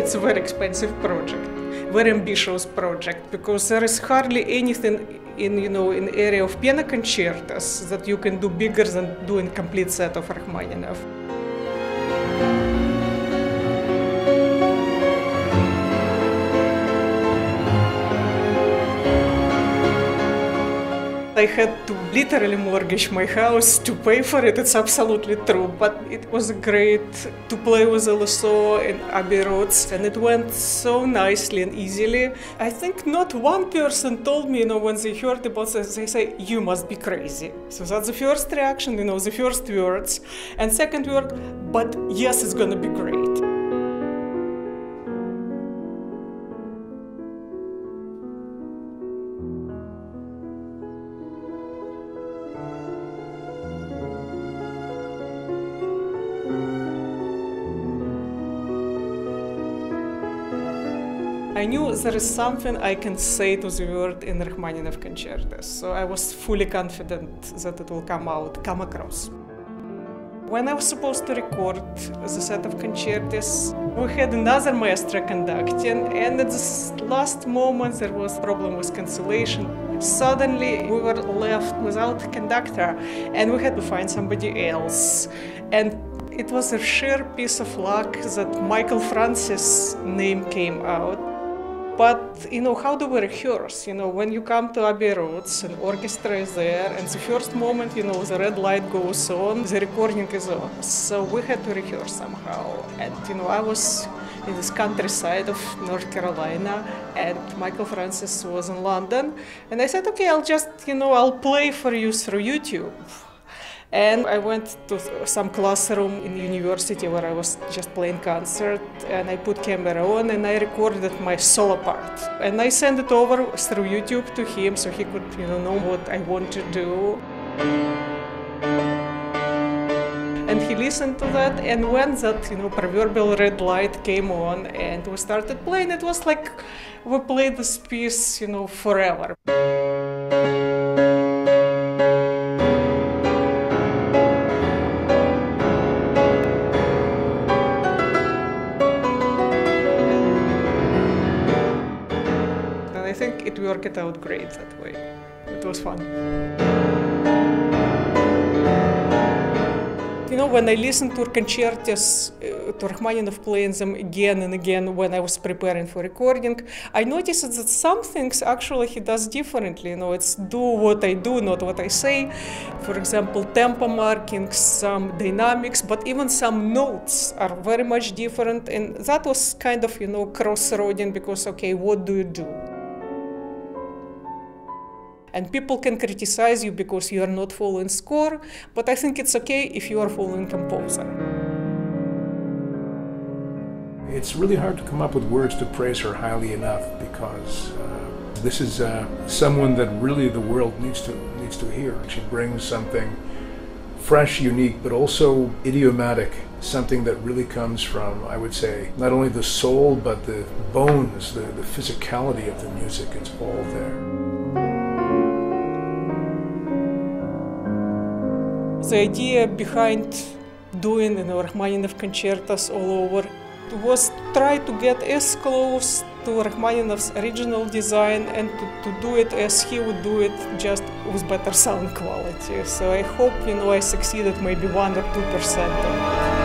it's a very expensive project, very ambitious project, because there is hardly anything in area of piano concertos that you can do bigger than doing complete set of Rachmaninov. I had to literally mortgage my house to pay for it. It's absolutely true, but it was great to play with LSO and Abbey Roads, and it went so nicely and easily. I think not one person told me, when they heard about this, they say, "You must be crazy." So that's the first reaction, the first words. And second word, "But yes, it's gonna be great." I knew there is something I can say to the world in Rachmaninov concertos, so I was fully confident that it will come across. When I was supposed to record the set of concertos, we had another maestro conducting, and at the last moment there was a problem with cancellation. Suddenly we were left without a conductor, and we had to find somebody else. And it was a sheer piece of luck that Michael Francis' name came out. But, how do we rehearse? When you come to Abbey Roads, an orchestra is there, and the first moment, the red light goes on, the recording is on. So we had to rehearse somehow. And, I was in this countryside of North Carolina, and Michael Francis was in London. And I said, okay, I'll play for you through YouTube. And I went to some classroom in university where I was just playing concert, and I put camera on and I recorded my solo part. And I sent it over through YouTube to him so he could, know what I want to do. And he listened to that, and when that, proverbial red light came on and we started playing, it was like we played this piece, forever. I think it worked out great that way. It was fun. When I listened to concertos, to Rachmaninov playing them again and again when I was preparing for recording, I noticed that some things actually he does differently. It's do what I do, not what I say. For example, tempo markings, some dynamics, but even some notes are very much different. And that was kind of, crossroading because, okay, what do you do? And people can criticize you because you are not following score, but I think it's okay if you are following composer. It's really hard to come up with words to praise her highly enough because this is someone that really the world needs to hear. She brings something fresh, unique, but also idiomatic, something that really comes from, I would say, not only the soul, but the bones, the physicality of the music. It's all there. The idea behind doing Rachmaninov concertos all over was try to get as close to Rachmaninov's original design and to do it as he would do it, just with better sound quality. So I hope, I succeeded maybe 1 or 2%.